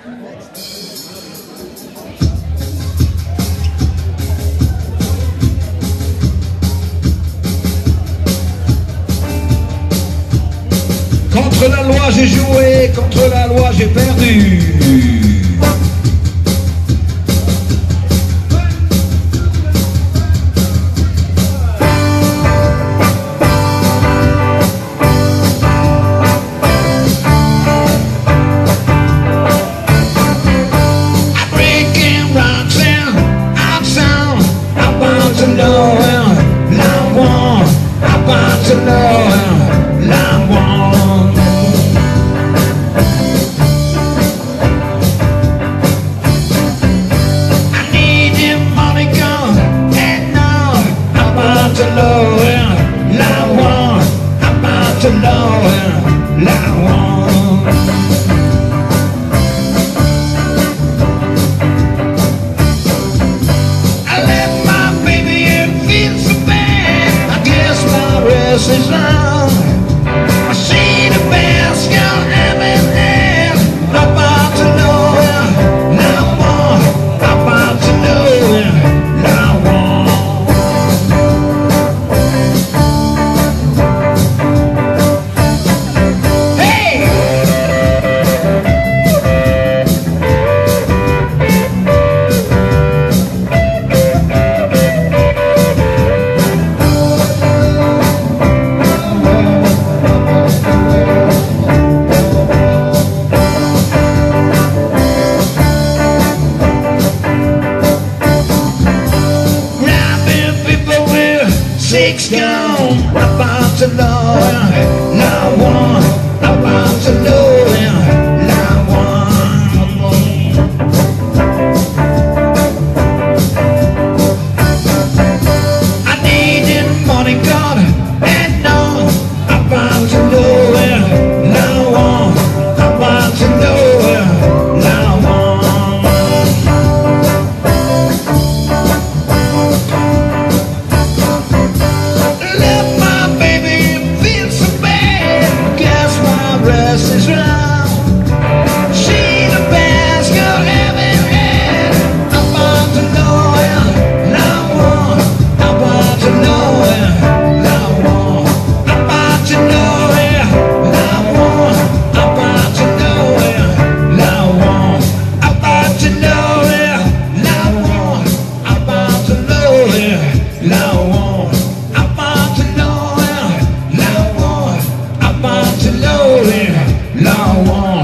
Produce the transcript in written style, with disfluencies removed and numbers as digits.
Contre la loi j'ai joué, contre la loi j'ai perdu. Six gone, about to know, now one, about to know, now one. I need money, God, and now about to know, now one, about to know, now one. Now